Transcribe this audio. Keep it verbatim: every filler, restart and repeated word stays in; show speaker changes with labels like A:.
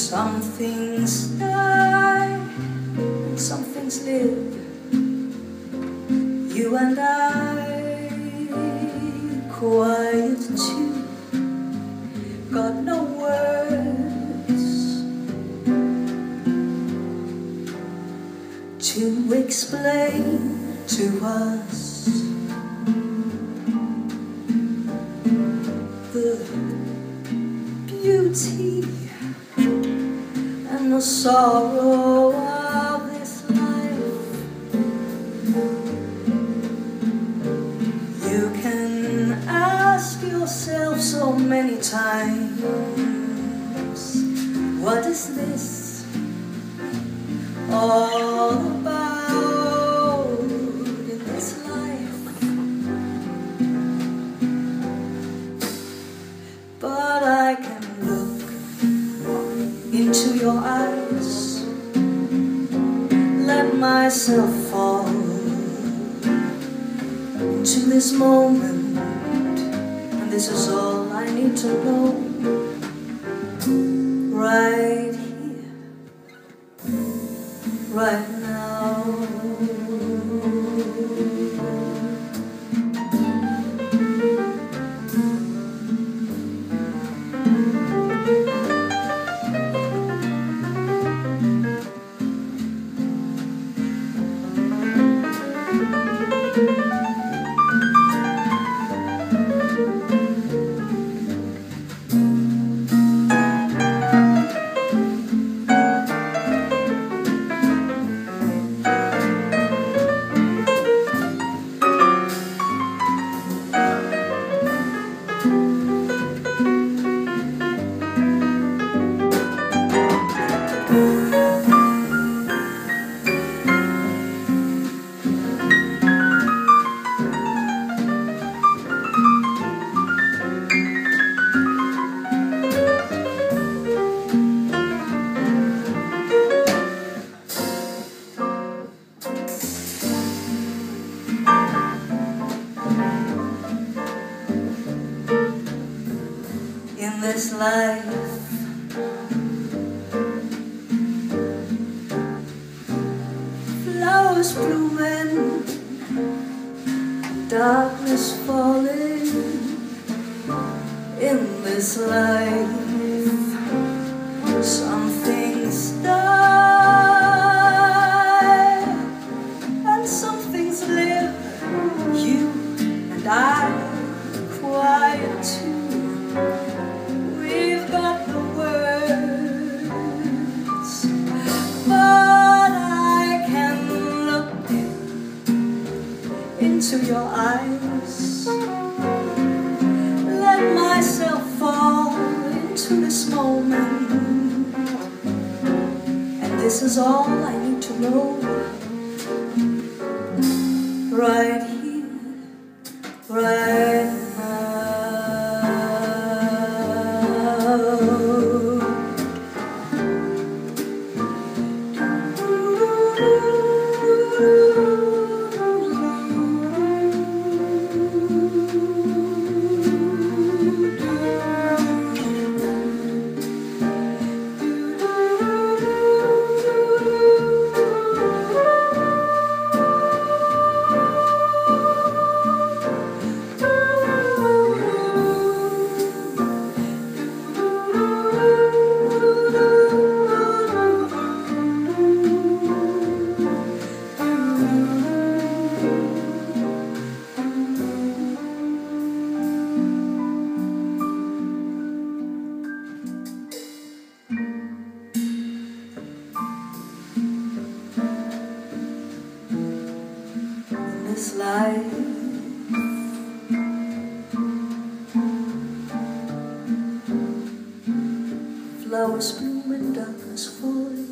A: Some things die and some things live. You and I, quiet too, got no words to explain to us the beauty and the sorrow of this life. You can ask yourself so many times, what is this all about in this life? But I can look into your eyes, let myself fall into this moment, and this is all I need to know. Right here, right now. In this life, flowers blooming, darkness falling. In this life, some things die and some things live. You and I, quiet too. We've got the words, but I can look into your eyes, let myself fall into this moment, and this is all I need to know. Right here, right now. This life, flowers bloom and darkness falling.